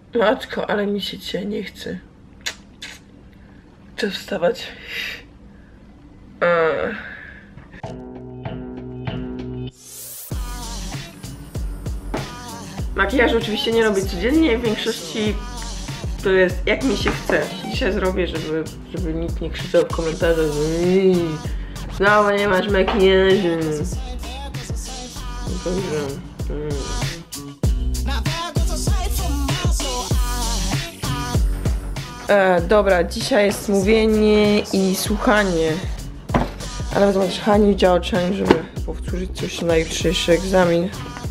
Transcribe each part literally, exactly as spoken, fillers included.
Matko, ale mi się dzisiaj nie chce. Chcę wstawać. Eee. Makijażu oczywiście nie robię codziennie, w większości to jest jak mi się chce. Dzisiaj zrobię, żeby, żeby nikt nie krzyczał w komentarzach, że mmm, no nie masz makijażu. Dobrze. Mm. E, dobra, dzisiaj jest mówienie i słuchanie. Ale wezmę też Hani działczeń, żeby powtórzyć coś na jutrzejszy egzamin.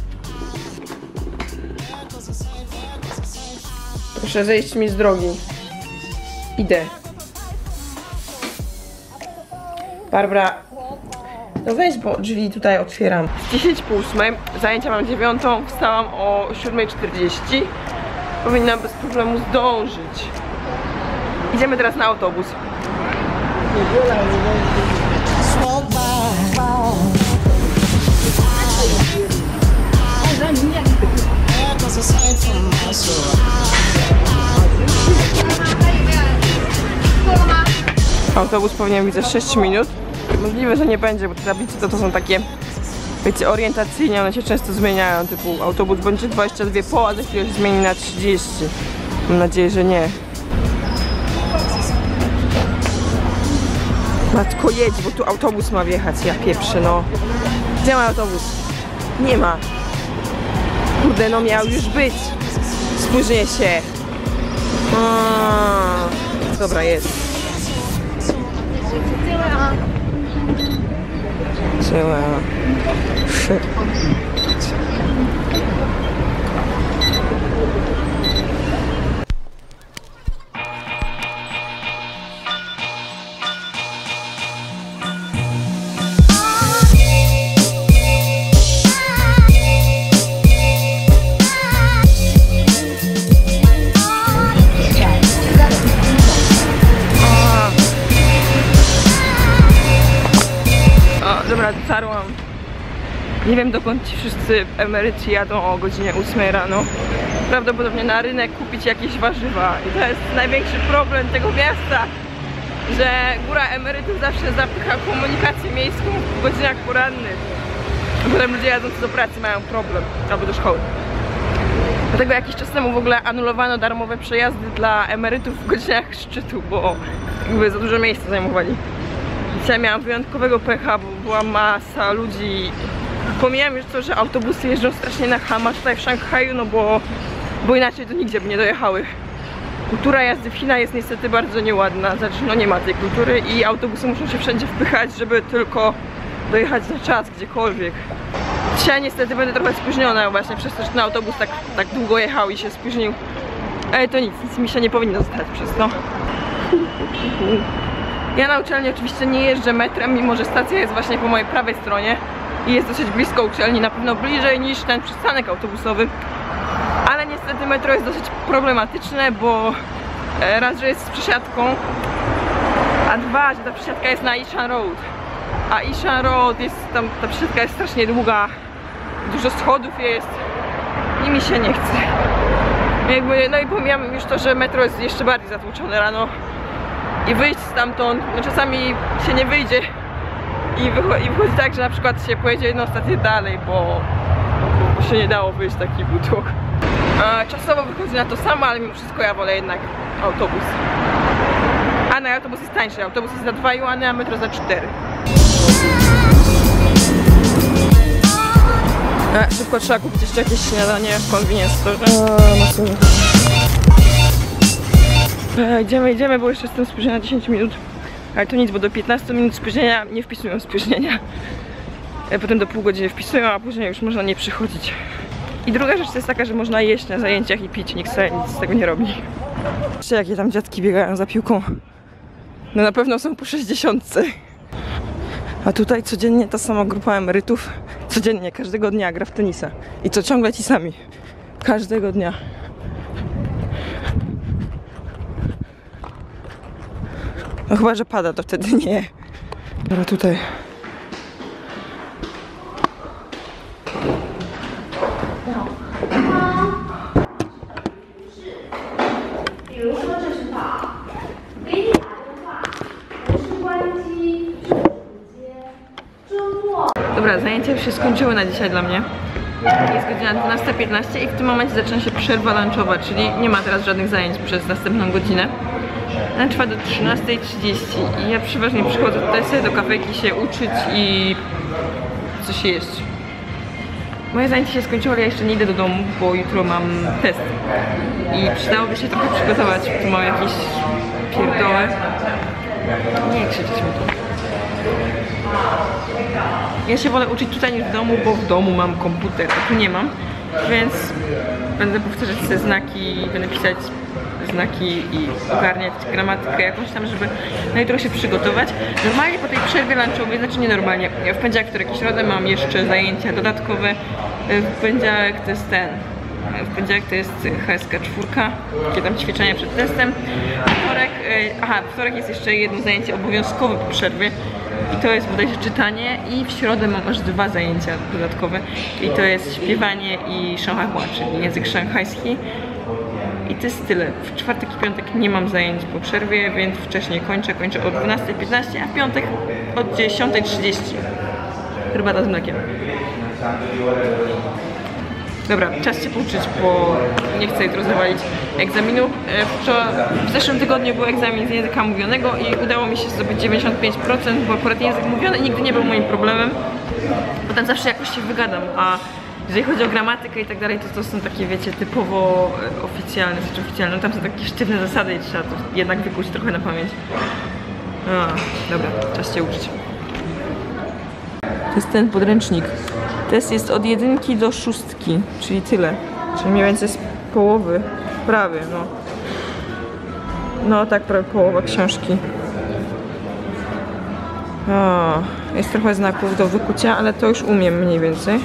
Proszę zejść mi z drogi. Idę. Barbara. No weź, bo drzwi tutaj otwieram. Z dziesięć po ósmej, zajęcia mam dziewiątą, wstałam o siódma czterdzieści. Powinnam bez problemu zdążyć. Idziemy teraz na autobus. Autobus powinien być za sześć minut. Możliwe, że nie będzie, bo te tablice to, to są takie, wiecie, orientacyjnie, one się często zmieniają, typu autobus będzie dwadzieścia dwa po, a za chwilę się zmieni na trzydzieści. Mam nadzieję, że nie. Matko, jedź, bo tu autobus ma wjechać, ja pieprzę, no. Gdzie ma autobus? Nie ma. Kurde, no miał już być. Spóźnię się. A, dobra, jest. Cała. Dotarłam. Nie wiem, dokąd ci wszyscy emeryci jadą o godzinie ósmej rano. Prawdopodobnie na rynek kupić jakieś warzywa. I to jest największy problem tego miasta, że góra emerytów zawsze zapycha komunikację miejską w godzinach porannych. Potem ludzie jadąc do pracy mają problem, albo do szkoły. Dlatego jakiś czas temu w ogóle anulowano darmowe przejazdy dla emerytów w godzinach szczytu, bo jakby za dużo miejsca zajmowali. Dzisiaj miałam wyjątkowego pecha, bo była masa ludzi. Pomijam już to, że autobusy jeżdżą strasznie na chama tutaj w Szanghaju, no bo, bo inaczej to nigdzie by nie dojechały. Kultura jazdy w Chinach jest niestety bardzo nieładna, znaczy no nie ma tej kultury i autobusy muszą się wszędzie wpychać, żeby tylko dojechać na czas gdziekolwiek. Dzisiaj niestety będę trochę spóźniona właśnie przez to, że ten autobus tak, tak długo jechał i się spóźnił. Ale to nic, nic mi się nie powinno stać przez to. Ja na uczelni oczywiście nie jeżdżę metrem, mimo że stacja jest właśnie po mojej prawej stronie i jest dosyć blisko uczelni, na pewno bliżej niż ten przystanek autobusowy. Ale niestety metro jest dosyć problematyczne, bo raz, że jest z przesiadką, a dwa, że ta przesiadka jest na Ishan Road. A Ishan Road jest tam, ta przesiadka jest strasznie długa, dużo schodów jest i mi się nie chce. Jakby, no i pomijam już to, że metro jest jeszcze bardziej zatłoczone rano. I wyjść stamtąd, no czasami się nie wyjdzie i wychodzi, i wychodzi tak, że na przykład się pojedzie jedną stację dalej, bo, bo się nie dało wyjść taki butok. Czasowo wychodzi na to samo, ale mimo wszystko ja wolę jednak autobus. A no, autobus jest tańszy, autobus jest za dwa juany, a metro za cztery. A, szybko trzeba kupić jeszcze jakieś śniadanie w convenience store. Idziemy, idziemy, bo jeszcze jestem spóźniona na dziesięć minut. Ale to nic, bo do piętnastu minut spóźnienia nie wpisują spóźnienia. Potem do pół godziny wpisują, a później już można nie przychodzić. I druga rzecz to jest taka, że można jeść na zajęciach i pić, nikt sobie nic z tego nie robi. Patrzcie, jakie tam dziadki biegają za piłką. No na pewno są po sześćdziesiątce. A tutaj codziennie ta sama grupa emerytów, codziennie, każdego dnia gra w tenisa. I to ciągle ci sami. Każdego dnia. No chyba, że pada, to wtedy nie. Dobra, tutaj. już się skończyły na dzisiaj dla mnie. Jest godzina dwunasta piętnaście i w tym momencie zaczyna się przerwa lunchowa, czyli nie ma teraz żadnych zajęć przez następną godzinę. Ona trwa do trzynastej trzydzieści i ja przeważnie przychodzę tutaj sobie do kafejki się uczyć i coś jeść. Moje zajęcie się skończyło, ale ja jeszcze nie idę do domu, bo jutro mam test i przydałoby się trochę przygotować, tu mam jakieś pierdoły. Nie krzyczeć mi tu. Ja się wolę uczyć tutaj niż w domu, bo w domu mam komputer, a tu nie mam, więc będę powtarzać te znaki, będę pisać znaki i ogarniać gramatykę jakąś tam, żeby na jutro się przygotować. Normalnie po tej przerwie lunchowej, znaczy nie normalnie, w poniedziałek, który jakiś środę mam jeszcze zajęcia dodatkowe, w poniedziałek to jest ten, w poniedziałek to jest H S K cztery, takie tam ćwiczenia przed testem. Wtorek, aha, w wtorek jest jeszcze jedno zajęcie obowiązkowe po przerwie i to jest bodajże czytanie i w środę mam aż dwa zajęcia dodatkowe i to jest śpiewanie i Shanghai, czyli język szanghajski. I to jest tyle. W czwartek i piątek nie mam zajęć po przerwie, więc wcześniej kończę. Kończę o dwunastej piętnaście, a w piątek od dziesiątej trzydzieści. Herbata z mlekiem. Dobra, czas się pouczyć, bo nie chcę jutro zawalić egzaminu. W zeszłym tygodniu był egzamin z języka mówionego i udało mi się zdobyć dziewięćdziesiąt pięć procent, bo akurat język mówiony nigdy nie był moim problemem. Bo tam zawsze jakoś się wygadam, a jeżeli chodzi o gramatykę i tak dalej, to to są takie, wiecie, typowo oficjalne, znaczy oficjalne, no tam są takie sztywne zasady i trzeba to jednak wykuć trochę na pamięć. A, dobra, czas się uczyć. To jest ten podręcznik. Test jest od jedynki do szóstki, czyli tyle. Czyli mniej więcej z połowy, prawie, no. No tak, prawie połowa książki. O, jest trochę znaków do wykucia, ale to już umiem mniej więcej.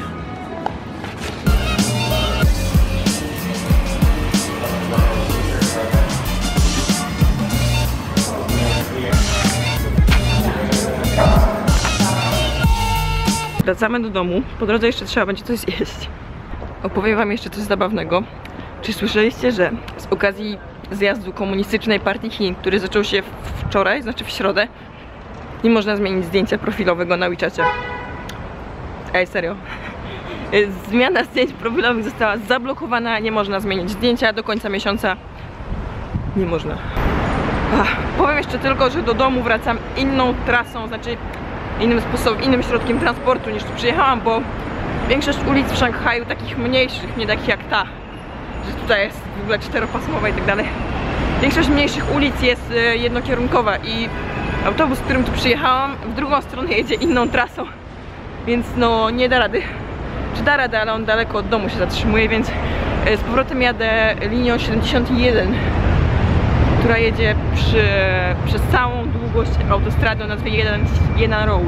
Wracamy do domu. Po drodze jeszcze trzeba będzie coś zjeść. Opowiem wam jeszcze coś zabawnego. Czy słyszeliście, że z okazji zjazdu komunistycznej partii Chin, który zaczął się wczoraj, znaczy w środę, nie można zmienić zdjęcia profilowego na WeChacie? Ej, serio. Zmiana zdjęć profilowych została zablokowana, nie można zmienić zdjęcia do końca miesiąca. Nie można. Ach, powiem jeszcze tylko, że do domu wracam inną trasą, znaczy innym sposobem, innym środkiem transportu niż tu przyjechałam, bo większość ulic w Szanghaju, takich mniejszych, nie takich jak ta, że tutaj jest w ogóle czteropasmowa i tak dalej. Większość mniejszych ulic jest jednokierunkowa i autobus, z którym tu przyjechałam, w drugą stronę jedzie inną trasą, więc no nie da rady. Czy da radę, ale on daleko od domu się zatrzymuje, więc z powrotem jadę linią siedemdziesiąt jeden, która jedzie przy, przez całą długość autostrady o nazwie Yan'an Road.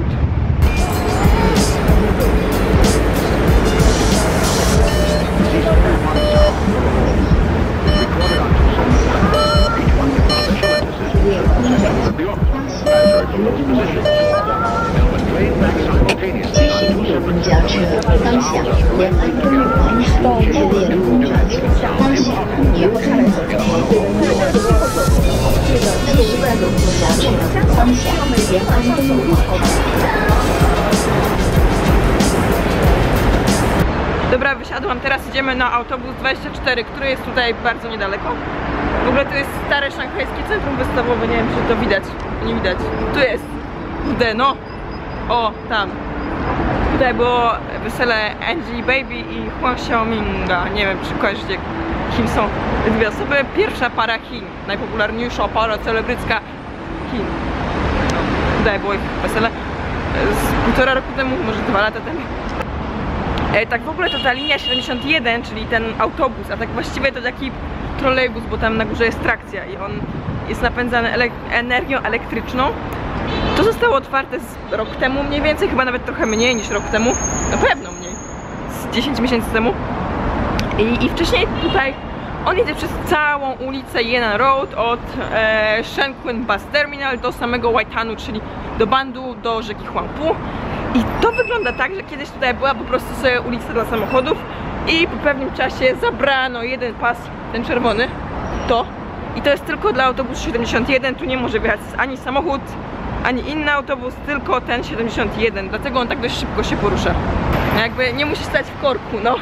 Dobra, wysiadłam, teraz idziemy na autobus dwadzieścia cztery, który jest tutaj bardzo niedaleko. W ogóle to jest stare szanghajskie centrum wystawowe, nie wiem czy to widać, nie widać. Tu jest, kurde, no, o, tam. Tutaj było wesele Angie Baby i Huang Xiaominga, nie wiem czy kojarzycie, kim są te dwie osoby. Pierwsza para Chin, najpopularniejsza para celebrycka Chin. Tutaj było ich wesele z półtora roku temu, może dwa lata temu. E, tak w ogóle to ta linia siedemdziesiąt jeden, czyli ten autobus, a tak właściwie to taki trolejbus, bo tam na górze jest trakcja i on jest napędzany ele energią elektryczną. To zostało otwarte z rok temu mniej więcej, chyba nawet trochę mniej niż rok temu, na pewno mniej, z dziesięć miesięcy temu. I, i wcześniej tutaj on jedzie przez całą ulicę Yan'an Road od e, Shenqun Bus Terminal do samego Waitanu, czyli do Bandu, do rzeki Huangpu. I to wygląda tak, że kiedyś tutaj była po prostu sobie ulica dla samochodów i po pewnym czasie zabrano jeden pas, ten czerwony, to. I to jest tylko dla autobusu siedemdziesiąt jeden, tu nie może wjechać ani samochód, ani inny autobus, tylko ten siedemdziesiąt jeden, dlatego on tak dość szybko się porusza. Jakby nie musi stać w korku, no.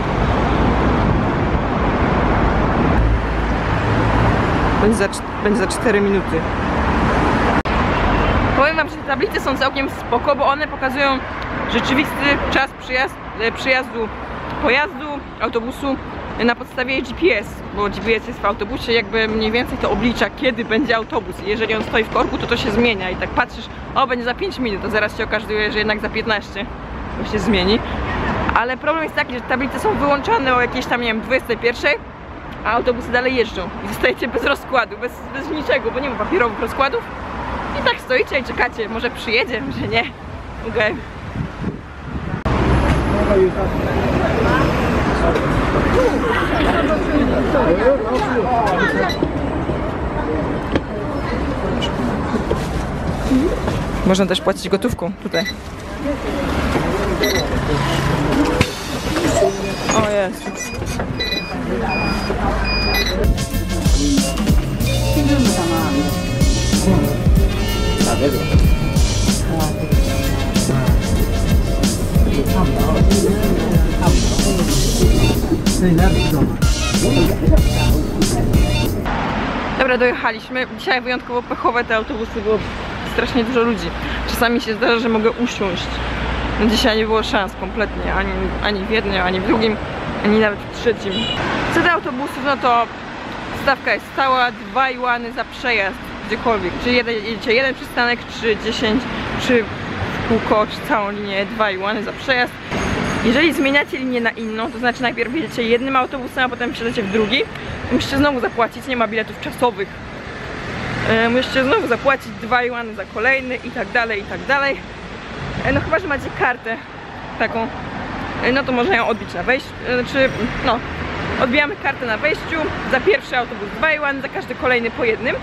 Będzie za, będzie za cztery minuty. Powiem wam, że te tablice są całkiem spoko, bo one pokazują rzeczywisty czas przyjazd, przyjazdu pojazdu, autobusu na podstawie G P S, bo G P S jest w autobusie, jakby mniej więcej to oblicza, kiedy będzie autobus. Jeżeli on stoi w korku, to to się zmienia i tak patrzysz, o, będzie za pięć minut, to zaraz się okazuje, że jednak za piętnaście to się zmieni. Ale problem jest taki, że tablice są wyłączane o jakiejś tam, nie wiem, dwudziestej pierwszej, a autobusy dalej jeżdżą i zostajecie bez rozkładu, bez, bez niczego, bo nie ma papierowych rozkładów i tak stoicie i czekacie, może przyjedzie, może nie. Okej. Okay. Można też płacić gotówką tutaj. O jest. Dobra, dojechaliśmy. Dzisiaj wyjątkowo pechowe te autobusy, było strasznie dużo ludzi. Czasami się zdarza, że mogę usiąść. No dzisiaj nie było szans kompletnie, ani, ani w jednym, ani w drugim, ani nawet w trzecim. Co do autobusów, no to stawka jest stała, dwa juany za przejazd gdziekolwiek. Czy jedziecie jeden przystanek, czy dziesięć, czy w kółko, czy całą linię, dwa juany za przejazd. Jeżeli zmieniacie linię na inną, to znaczy najpierw jedziecie jednym autobusem, a potem wsiadacie w drugi, to musicie znowu zapłacić, nie ma biletów czasowych. Yy, musicie znowu zapłacić dwa juany za kolejny i tak dalej, i tak dalej. Yy, no chyba, że macie kartę taką, yy, no to można ją odbić na wejściu, yy, znaczy, no, odbijamy kartę na wejściu, za pierwszy autobus dwa juany, za każdy kolejny po jednym.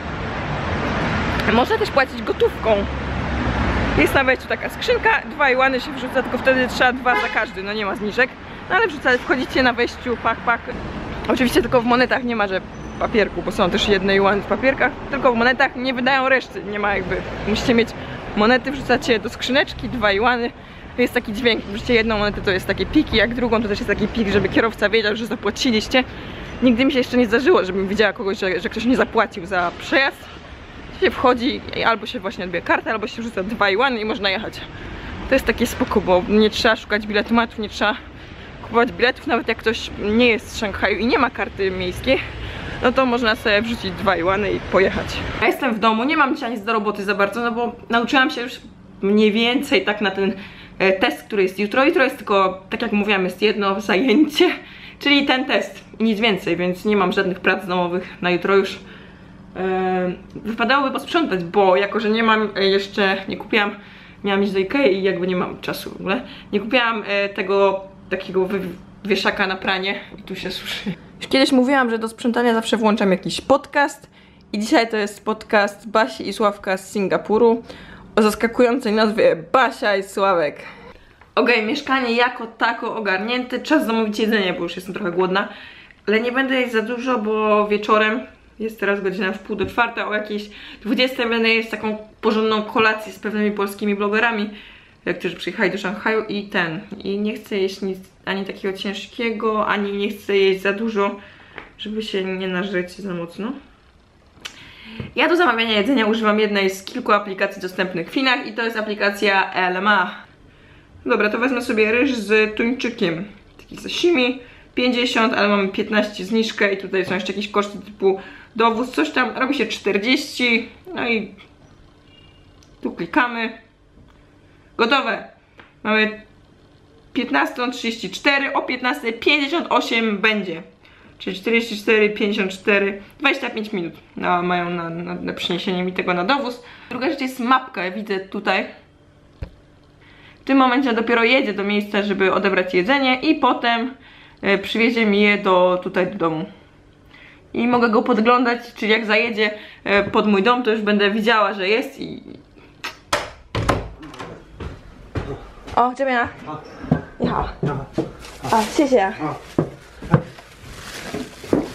Yy, można też płacić gotówką. Jest na wejściu taka skrzynka, dwa juany się wrzuca, tylko wtedy trzeba dwa za każdy, no nie ma zniżek. No ale wrzucać, wchodzicie na wejściu, pak, pak. Oczywiście tylko w monetach, nie ma, że papierku, bo są też jedne juany w papierkach, tylko w monetach, nie wydają reszty, nie ma jakby, musicie mieć monety, wrzucacie do skrzyneczki, dwa juany. Jest taki dźwięk, wrzucicie jedną monetę, to jest takie piki, jak drugą to też jest taki pik, żeby kierowca wiedział, że zapłaciliście. Nigdy mi się jeszcze nie zdarzyło, żebym widziała kogoś, że, że ktoś nie zapłacił za przejazd. Się wchodzi i albo się właśnie odbija kartę, albo się rzuca dwa juany i można jechać. To jest takie spoko, bo nie trzeba szukać biletomatów, nie trzeba kupować biletów, nawet jak ktoś nie jest z Szanghaju i nie ma karty miejskiej, no to można sobie wrzucić dwa juany i pojechać. Ja jestem w domu, nie mam dzisiaj nic do roboty za bardzo, no bo nauczyłam się już mniej więcej tak na ten test, który jest jutro. Jutro jest tylko, tak jak mówiłam, jest jedno zajęcie, czyli ten test i nic więcej, więc nie mam żadnych prac domowych na jutro już. Wypadałoby posprzątać, bo jako, że nie mam jeszcze, nie kupiłam, miałam iść do Ikei i jakby nie mam czasu w ogóle, nie kupiłam tego takiego wieszaka na pranie i tu się suszy. Już kiedyś mówiłam, że do sprzątania zawsze włączam jakiś podcast i dzisiaj to jest podcast Basi i Sławka z Singapuru o zaskakującej nazwie Basia i Sławek. Okej, okay, mieszkanie jako tako ogarnięte, czas zamówić jedzenie, bo już jestem trochę głodna, ale nie będę jeść za dużo, bo wieczorem, jest teraz godzina w pół do czwartej, o jakiejś dwudziestej będę jeść taką porządną kolację z pewnymi polskimi blogerami, którzy przyjechali do Szanghaju i ten, i nie chcę jeść nic ani takiego ciężkiego, ani nie chcę jeść za dużo, żeby się nie nażreć za mocno. Ja do zamawiania jedzenia używam jednej z kilku aplikacji dostępnych w Chinach i to jest aplikacja L M A. Dobra, to wezmę sobie ryż z tuńczykiem, taki sashimi, pięćdziesiąt, ale mamy piętnaście zniżkę i tutaj są jeszcze jakieś koszty typu dowóz, coś tam, robi się czterdzieści, no i tu klikamy. Gotowe. Mamy piętnastą trzydzieści cztery, o piętnastej pięćdziesiąt osiem będzie. Czyli czterdzieści cztery, pięćdziesiąt cztery, dwadzieścia pięć minut no, mają na, na, na przyniesienie mi tego na dowóz. Druga rzecz jest mapka, ja widzę tutaj. W tym momencie dopiero jedzie do miejsca, żeby odebrać jedzenie i potem e, przywiezie mi je do, tutaj do domu. I mogę go podglądać, czyli jak zajedzie e, pod mój dom, to już będę widziała, że jest i... O, 这边啊，你好，啊，谢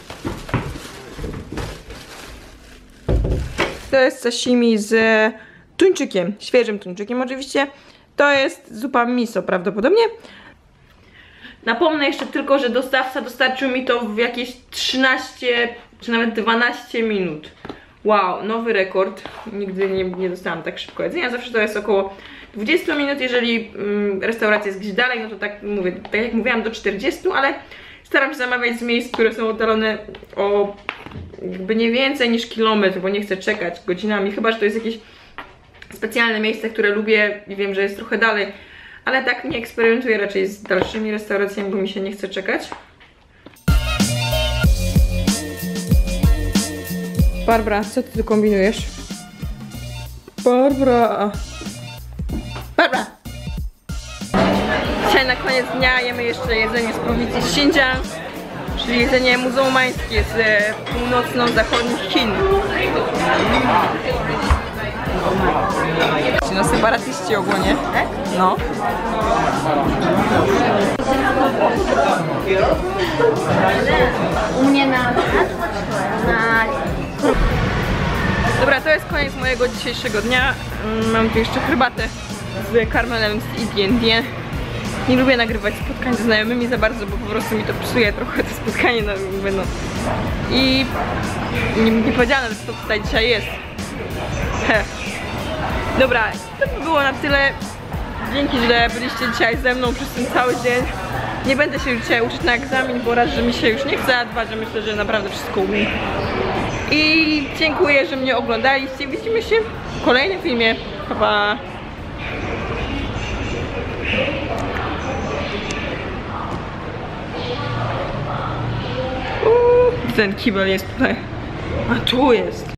谢。To jest sashimi z tuńczykiem, świeżym tuńczykiem oczywiście. To jest zupa miso prawdopodobnie. Napomnę jeszcze tylko, że dostawca dostarczył mi to w jakieś trzynaście czy nawet dwanaście minut. Wow, nowy rekord. Nigdy nie, nie dostałam tak szybko jedzenia. Zawsze to jest około dwadzieścia minut. Jeżeli mm, restauracja jest gdzieś dalej, no to tak mówię, tak jak mówiłam, do czterdziestu, ale staram się zamawiać z miejsc, które są oddalone o jakby nie więcej niż kilometr, bo nie chcę czekać godzinami, chyba że to jest jakieś specjalne miejsce, które lubię i wiem, że jest trochę dalej, ale tak nie eksperymentuję raczej z dalszymi restauracjami, bo mi się nie chce czekać. Barbara, co ty tu kombinujesz? Barbara! Barbara! Dzisiaj na koniec dnia jemy jeszcze jedzenie z prowincji Xinjiang, czyli jedzenie muzułmańskie z północno-zachodnich Chin. No separatyści ogólnie, tak? No. U mnie na... na... Dobra, to jest koniec mojego dzisiejszego dnia. Mam tu jeszcze herbatę z karmelem z Indien. Nie lubię nagrywać spotkań ze znajomymi za bardzo, bo po prostu mi to psuje trochę to spotkanie. No, mówię, no. I nie, nie powiedziane, co tutaj dzisiaj jest. Heh. Dobra, to by było na tyle. Dzięki, że byliście dzisiaj ze mną przez ten cały dzień. Nie będę się już dzisiaj uczyć na egzamin, bo raz, że mi się już nie chce, a dwa, że myślę, że naprawdę wszystko umiem. I dziękuję, że mnie oglądaliście. Widzimy się w kolejnym filmie. Pa, pa. Uuu, ten kibel jest tutaj. A tu jest.